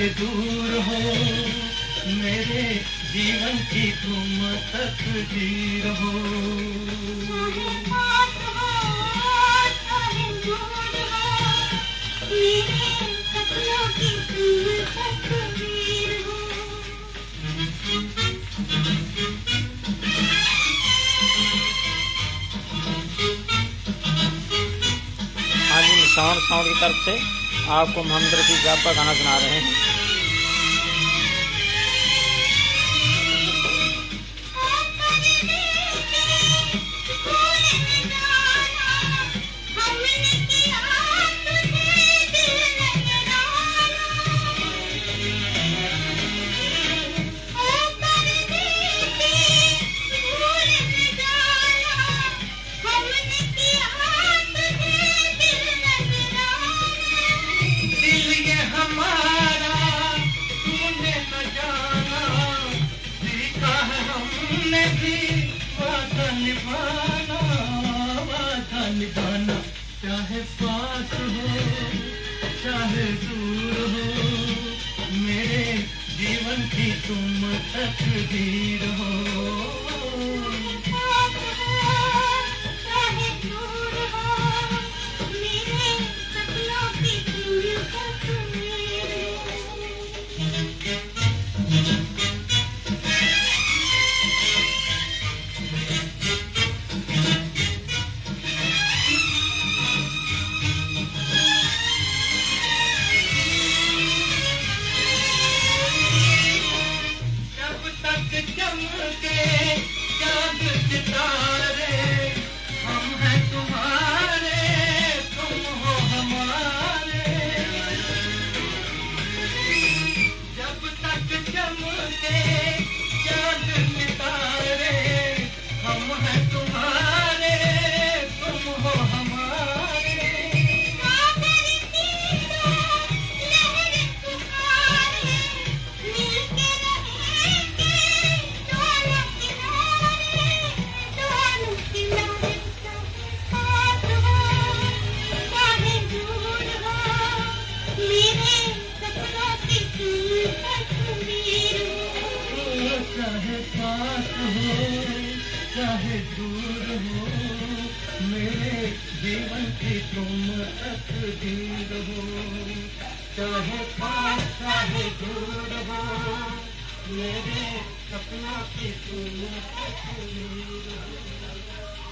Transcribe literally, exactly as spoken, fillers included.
दूर हो, मेरे जीवन की तुम तकदीर हो। चाहे पास हो चाहे दूर हो, मेरे सपनों की तुम तकदीर हो। हाँ जी, साउंड साउंड की तरफ से आपको मोहम्मद रफी साहब का गाना सुना रहे हैं। निभाना वादा निभाना, चाहे पास हो चाहे दूर हो, मेरे जीवन की तुम तकदीर हो। चाहे दूर हो, मेरे सपनों की तुम तकदीर हो। चमके चांद सितारे, हम हैं तुम्हारे तुम हो हमारे। जब तक चमके चांद सितारे, हम हैं तुम्हारे तुम हो हमारे। चाहे पास हो चाहे दूर हो, मेरे जीवन की तुम तकदीर हो। चाहे पास चाहे दूर हो, मेरे सपनों की तुम तकदीर हो।